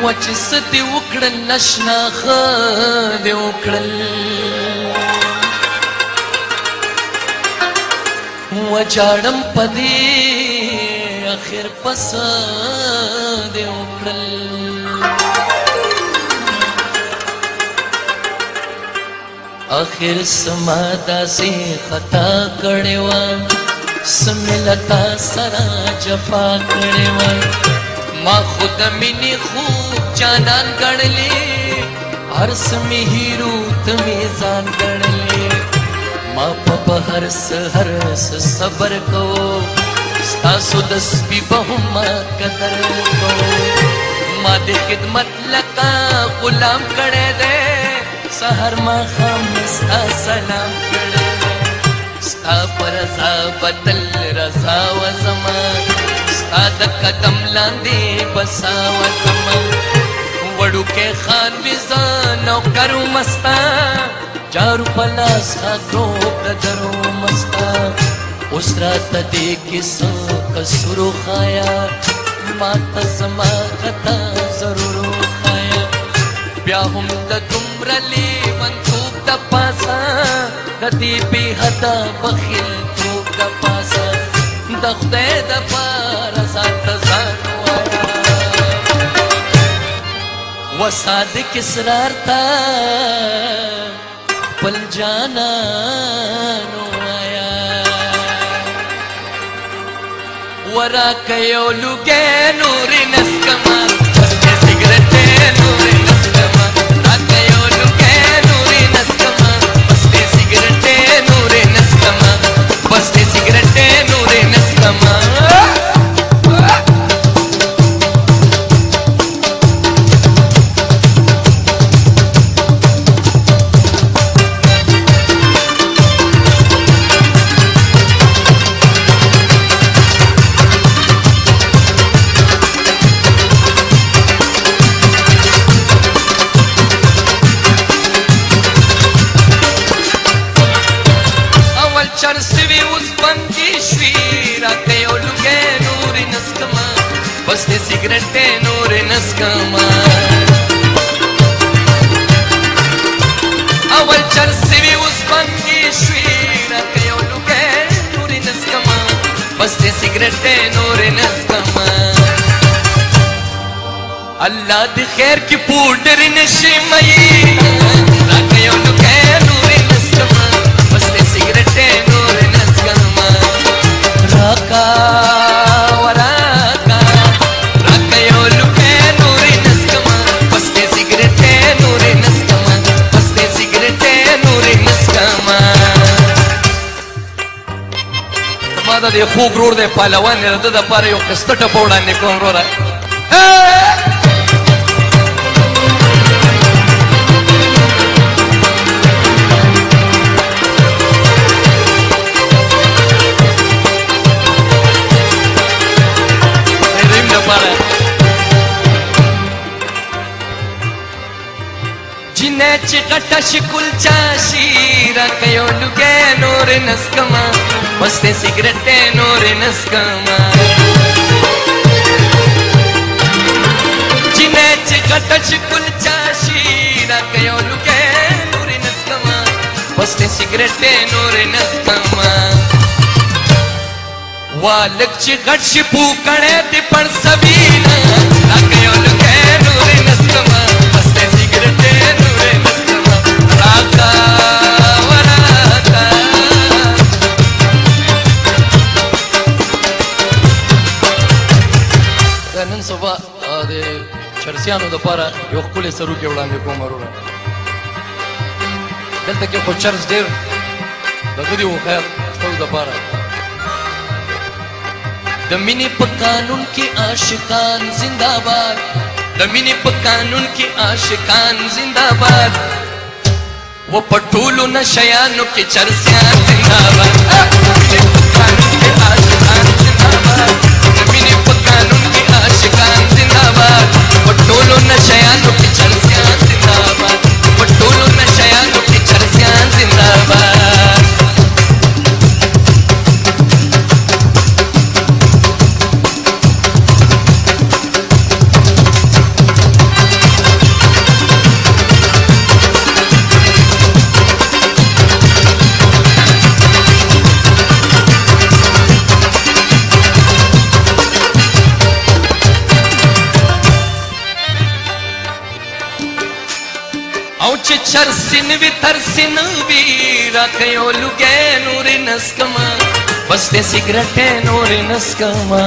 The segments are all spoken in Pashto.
وچ ستي وکړل نشنا خد وکړل وجاړم پدې اخر پس دې وکړل اخر سما داسې خطا کړې وه سملتا سره جفا کړې وه ما خود مینې خوب جانان ګڼلې هر څه مې هیرو ته مې ځان ګڼلې ما په هر څه صبر کوو ستاسو د سپي به هم ما قدر کوو ما د خدمت لکه غلام کړی دی سحر ماښام مې ستا سلام کړی دی ستا په رضا بدل رضا وزما ستا د قدم لاندې بسا وزما وړوکی خان مې زه نوکر ومستا جارو پلاس خاطرو بدرو مستا اوس راته دې کیسه قصور وښایه ما ته زما خطا ضرور وښایه بیا هم د دومره لیونتوب د پاسه د دې بې حده بخیلتوب د پاسه د خدای دپاره ځانته ځان ووایه و صادق اسرار ته خپل جانان ووایه وراکه یو لوګی نورې نسکمه بسکې سګرټې نورې نسکمه راکه یو لوګی نورې نسکمه بسکې سګرټې نورې نسکمه بسکې سګرټې نورې نسکمه سګرټې نورې نسکمه اول چرس وي اوس بندې شوې راته یو لوګی نورې نسکمه بس دې سګرټې نورې نسکمه الله دې خیر کې پوډر نشي مئي راته یو لوګی نورې نسکمه بس دې سګرټې نورې نسکمه راکا د دې خوږ ورور دی پهلوان دی د ده دپاره یو ښایسته ټپه وړاندې کوم وروره ریم دپاره جینۍ چې غټه شي کلچا شي راکه یو لوګی نورې نسکمه بس دې سګرټې نورې نسکمه جینۍ چې غټه شي کلچا شي راکه یو لوګی نورې نسکمه بس دې سګرټې نورې نسکمه وا لږ چې غټ شي پوکڼی دې پړسوینه راکه یو لوګی نورې نسکمه بس دې سګرټې نورې نسکمه راکه نن سبا د چرسیانو دپاره یو ښکلی سروکې وړاندې کوم وروره دلته کې خو چرس ډېر دغه دي و خیر ستاسو دپاره د مینې په قانون کې عاشقان زنده‌باد د مینې په قانون کې عاشقان زنده‌باد و په ټولو نشیانو کې چرسیان زنده‌باد قانون کې عاشقان زنده‌باد د مینې په قانون کې عاشقان زنده‌باد په ټولو نشیانو کې چرسیان زنده‌باد په ټولو نشیانو کې چرسیان زنده‌باد چې چرسین وی ترسین وی راکیو لګې نور نسکما بس دې سیګریټ نور نسکما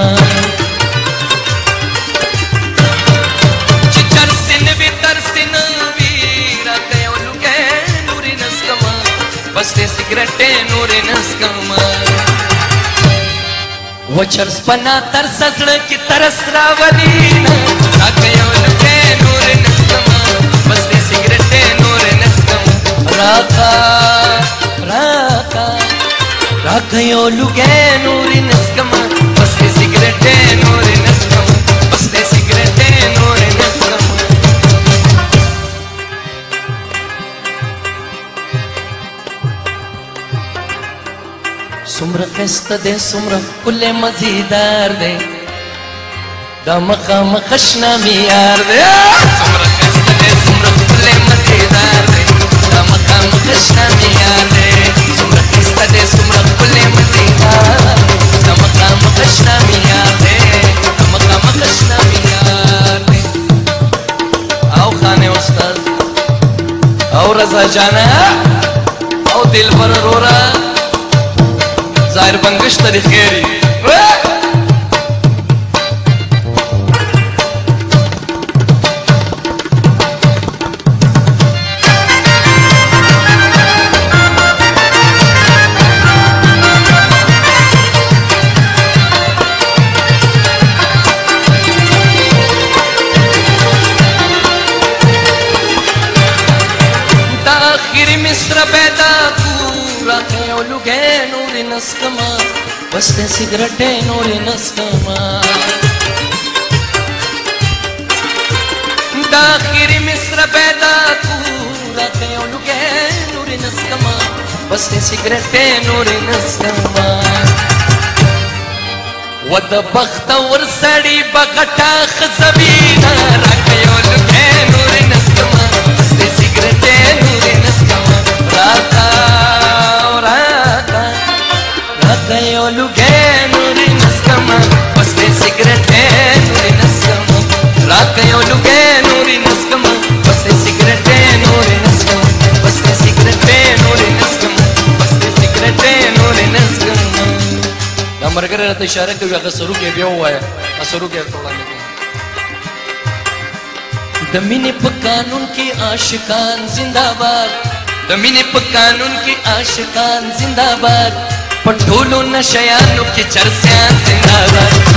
چې چرسین وی ترسین وی راکیو لګې نور نسکما بس دې سیګریټ نور نسکما و چرس پنا ترس زړه کې ترس راولي راکیو لګې نور نسکما بس دې سیګریټ نور نسکما راکا راکا راکیو لګې نور نسکما بس دې سیګریټ نور نسکما بس دې سیګریټ نور نسکما سمره خسته دې سمره کله مزیدار دې دا مقام خشنا میار دې سمره خسته دې سمره کله مزیدار دې دا مقام خشنا میار دې سمره خسته دې سمره کله مزیدار دا مقام خشنا میار دې دا مقام خشنا میار دې او خانه استاد او رضا جانا او دلبر رورا ظاهر بنگش تری خیری دا آخری مصر پیدا پورا کیو لگے نور نسکما بس دے سگریٹ نور نسکما دا آخری مصر پیدا پورا کیو لگے نور نسکما بس دے سگریٹ نور نسکما ود بخت ور سڑی بغٹا خزبینا راکیو لگے نور نسکما بس دے سگریٹ نور نسکما راکا راکیو لگے نور نسکما بس دے سگریٹ نور نسکما راکیو لگے نور نسکما بس دے سگریٹ نور نسکما بس دے سگریٹ نور نسکما بس دے سگریٹ نور نسکما دا مرګره راته اشاره کوي هغه سرو کې بیا وایا سرو کې وړاندې د مینې په قانون کې عاشقان زنده‌باد د مینې په قانون کې عاشقان زنده‌باد پټولو نشیانو کې چرسیان زنده‌باد